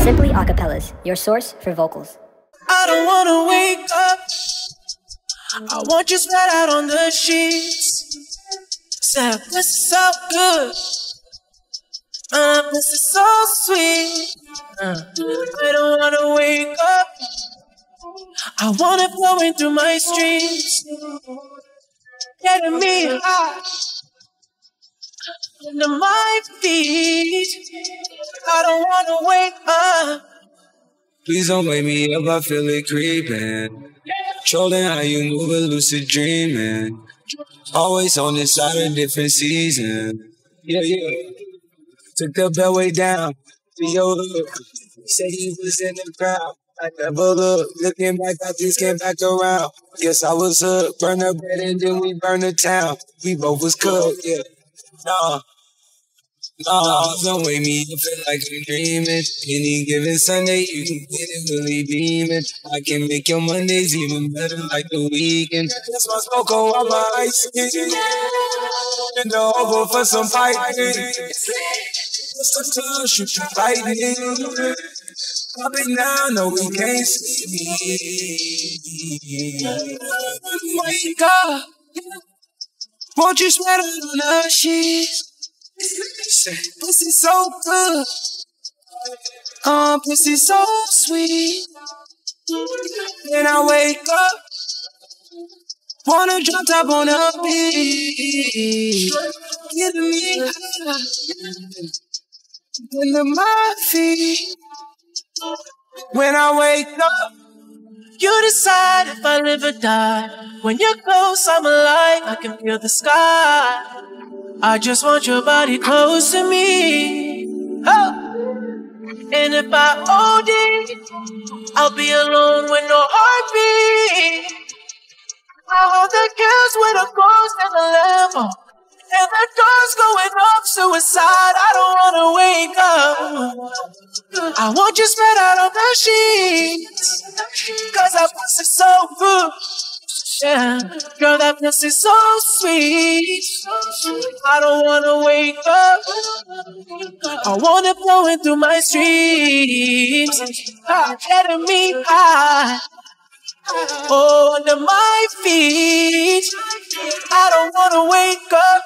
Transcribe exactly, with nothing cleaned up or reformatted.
Simply Acapellas, your source for vocals. I don't wanna wake up. I want you spread out on the sheets. Said this is so good. Uh, this is so sweet. Uh, I don't wanna wake up. I want it flowing through my streets, getting me high under my feet. I don't wanna wake up. Please don't wake me up, I feel it creeping. Controlling how you move a lucid dreaming. Always on this side of different season. Yeah, yeah. Took the bellway down to your hook. Said he was in the crowd. I never looked. Looking back, I just came back around. Guess I was hooked. Burn the bread and then we burn the town. We both was cooked, yeah. Nah. Nah, don't wake me up, feel like I'm dreaming. Any given Sunday, you can get it really beaming. I can make your Mondays even better like the weekend. That's my smoke on my ice. And the over for some fighting. Sometimes shoot you lightning. Pop it now, no, we can't see me. Wake up. Won't you spread it on the sheets? Pussy so good, uh, pussy so sweet. Then I wake up, wanna drop top on a beat, getting me high under my feet. When I wake up, you decide if I live or die. When you're close, I'm alive, I can feel the sky. I just want your body close to me. Oh. And if I O D, I'll be alone with no heartbeat. I hold the kills with a ghost and a Lambo. And the door's going off suicide. I don't wanna wake up. I want you spread out on the sheets, cause that pussy's so good. Yeah, girl, that pussy's so sweet. I don't wanna wake up. I want it flowing through my streams, getting me high, oh, under my feet. I don't wanna wake up.